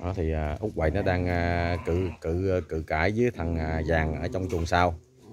Đó thì út quậy nó đang cự cự cự cãi với thằng vàng ở trong chuồng sau.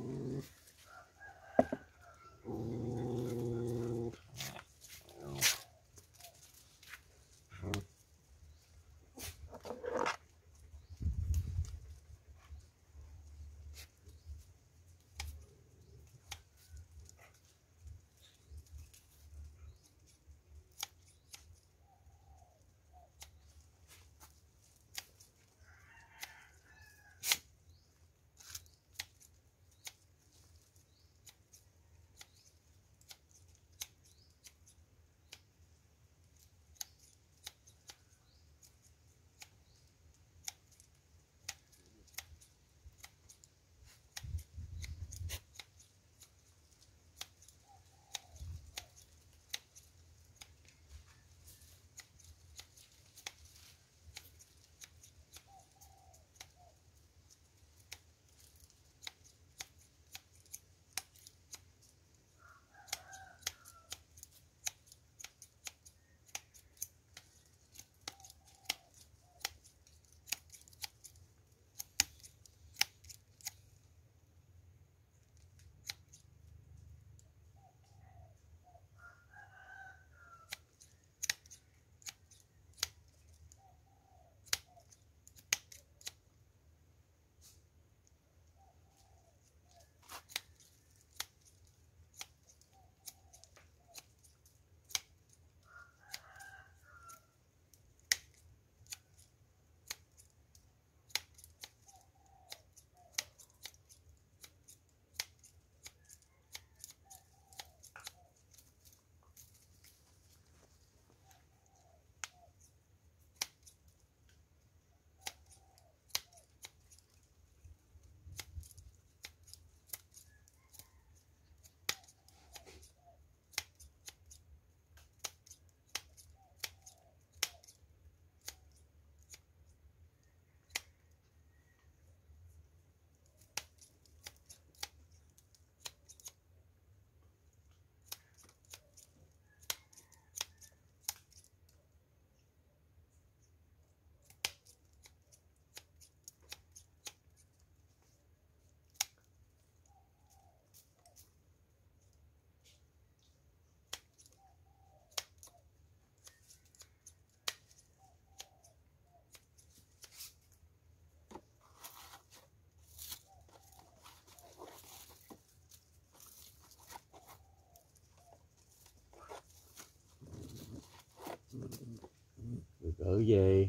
Gỡ về.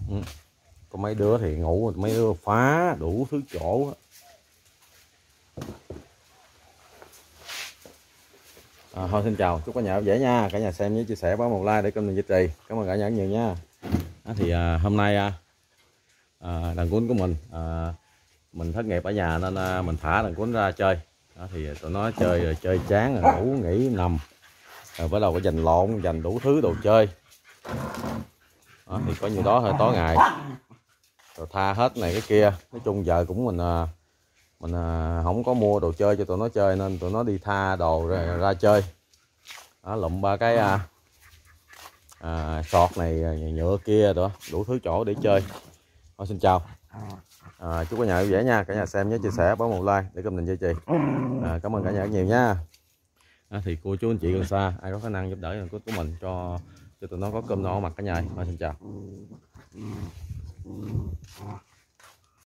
Ừ. Có mấy đứa thì ngủ, mấy đứa phá đủ thứ chỗ. Thôi xin chào, chúc cả nhà dễ nha, cả nhà xem nhớ chia sẻ bấm một like để kênh mình duy trì. Cảm ơn cả nhà nhiều nha. Hôm nay đàn cuốn của mình thất nghiệp ở nhà nên mình thả đàn cuốn ra chơi. Thì tụi nó chơi rồi chơi chán rồi ngủ nghỉ nằm, rồi bắt đầu có giành lộn, giành đủ thứ đồ chơi. Thì có nhiều đó thôi, tối ngày rồi tha hết này cái kia. Nói chung giờ cũng mình không có mua đồ chơi cho tụi nó chơi nên tụi nó đi tha đồ ra chơi. Lụm ba cái sọt này nhựa kia đó, đủ thứ chỗ để chơi. Thôi xin chào, chúc cả nhà vui vẻ nha, cả nhà xem nhớ chia sẻ bấm một like để kênh mình duy trì. Cảm ơn cả nhà rất nhiều nha. Thì cô chú anh chị gần xa ai có khả năng giúp đỡ của mình cho tụi nó có cơm no mặc cả nhà. Thôi xin chào.